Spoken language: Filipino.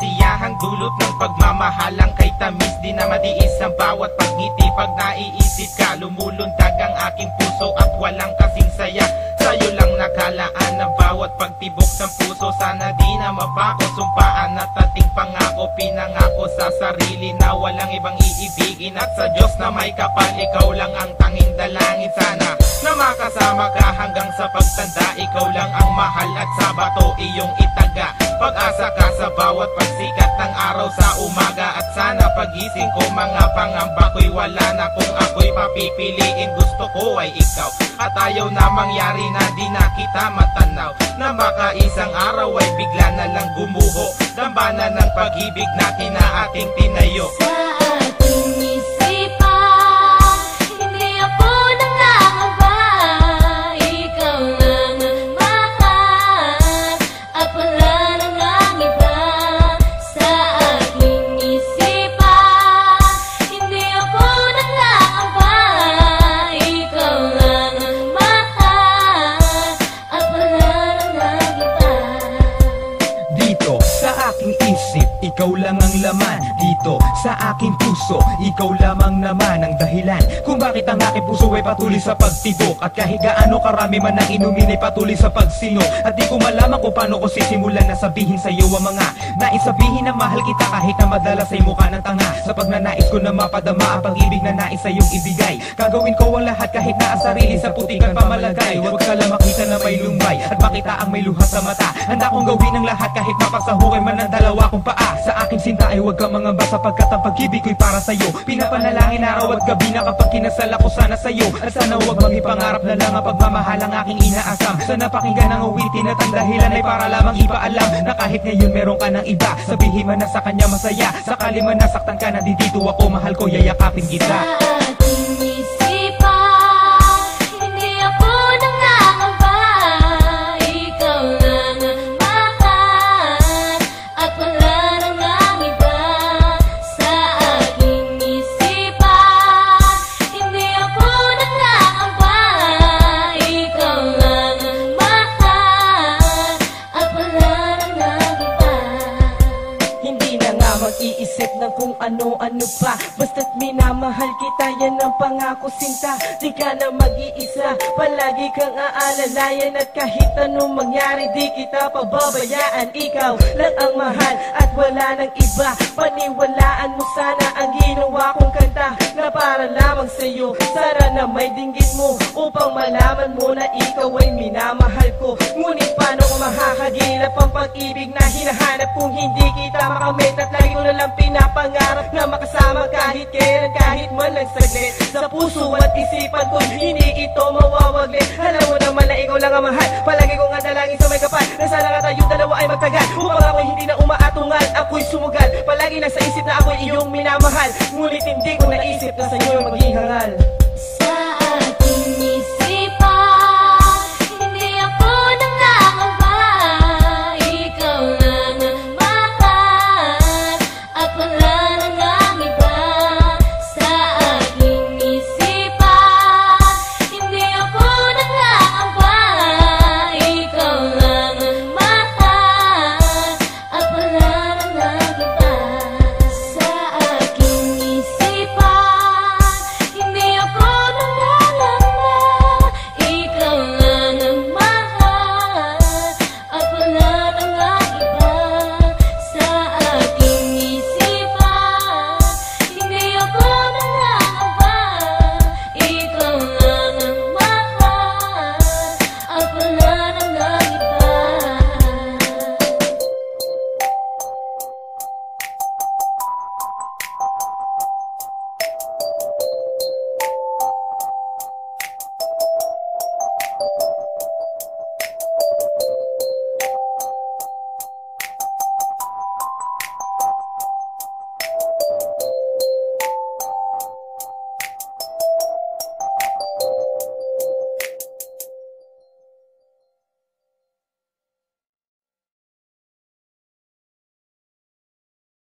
kaligayahang dulot ng pagmamahalang kay tamis. Di na matiis ang bawat pagngiti. Pag naiisip ka, lumulundag ang aking puso at walang kasing saya. Sa'yo lang nakalaan ang bawat pagtibok ng puso. Sana di na mapako, sumpaan at ating pangako. Pinangako sa sarili na walang ibang iibigin, at sa Diyos na may kapal, ikaw lang ang tanging dalangin. Sana na makasama ka hanggang sa pagtanda. Ikaw lang ang mahal at sa bato iyong itaga. Pag-asa ka sa bawat pagsikat ng araw sa umaga. At sana pagising ko, mga pangamba ko'y wala na. Kung ako'y papipiliin, gusto ko ay ikaw. At ayaw na mangyari na di na kita matanaw, na baka isang araw ay bigla na lang gumuho. Dambana ng pag-ibig natin na ating tinayo. Sa ating isipan, hindi ako nangangamba. Ikaw lang ang mahal at wala nang ang iba. Sa aking isipan, hindi ako nangangamba. Ikaw lang ang mahal at wala nang ang iba. Dito sa aking isip, ikaw lang ang laman. Dito sa aking puso, ikaw lamang naman ang dahilan kung bakit ang aking puso ay patuloy sa pagtibok. At kahit gaano karami man ang inumin ay patuloy sa pagsino. At di ko malaman kung paano ko sisimulan na sabihin sa iyo ang mga nais sabihin na mahal kita, kahit na madalas ay mukha ng tanga. Sa pagnanais ko na mapadama ang pag-ibig na nais sa iyong ibigay, gagawin ko ang lahat kahit na ang sarili sa putikan pamalagay. Huwag ka lang makita na may lumbay at makita ang may luha sa mata. Handa kong gawin ang lahat kahit mapasahukay man ang dalawa kong paa. Sa aking sinta ay huwag ka mangamba, sapagkat ang pag-ibig ko'y para sa'yo. Pinapanalangin araw at gabi na kapag kinasal ako sana sa'yo. At sana huwag mangipangarap na lang ang pagmamahal ang aking inaasam. Sana pakinggan ang awitin at ang dahilan ay para lamang ipaalam na kahit ngayon meron ka ng iba, sabihin man na sa kanya masaya. Sakali man nasaktan ka na, dito ako, mahal ko, yayakapin kita. Sa ating isipan, hindi ako nangangamba. Ikaw lang ang mahal at wala nang ang iba. Sa aking isipan, hindi ako nangangamba. Ikaw lang ang mahal at wala nang ang iba. Hindi na nga mag-iisip ng kung ano-ano pa, basta't minamahal kita, yan ang pangako sinta. Di ka na mag-iisa, palagi kang aalalayan. At kahit anong mangyari, di kita pababayaan. Ikaw lang ang mahal at wala nang iba. Paniwalaan mo sana ang ginawa kong kanta na para lamang sa'yo. Sana na may dinggit mo upang malaman mo na ikaw ay minamahal ko. Ngunit paano ko makakagilap ang pag-ibig na hinahanap kung hindi kita makamit? At lagi ko na lang pinapangarap na makasama kahit kailan, kahit man lang saglit. Sa puso at isipan ko, hindi ito mawawaglit. Alam mo naman na ikaw lang ang mahal, palagi kong andalangin sa may kapal na sana nga tayong dalawa ay magtagal, upang ako'y hindi na umaatungal, ako'y sumugal. Palagi nasa isip na ako'y iyong minamahal, ngunit hindi ko naisip na sa'yo maging hangal. Sa